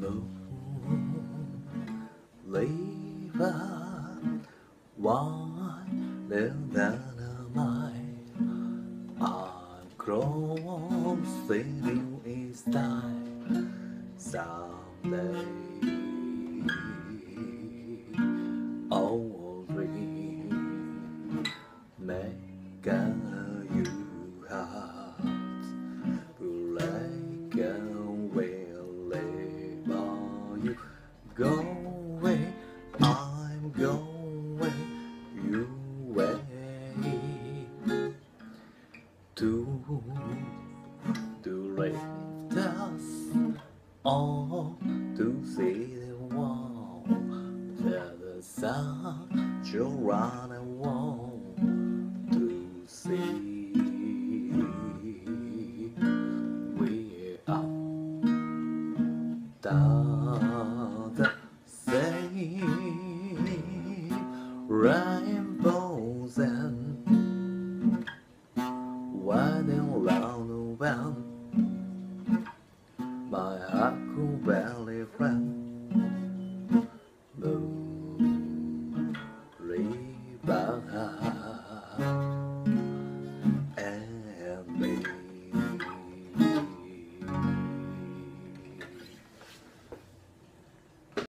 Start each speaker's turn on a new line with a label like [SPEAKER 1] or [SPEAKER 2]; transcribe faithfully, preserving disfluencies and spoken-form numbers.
[SPEAKER 1] river, wider than a mile. I'm crossing you each time someday. Oh, dream, make a you heart like a wherever you go away. I'm going you way to to lift us all to see the wall that the sun shall run and want to see. We are the same rainbows and winding round the bend. My heart could barely rest.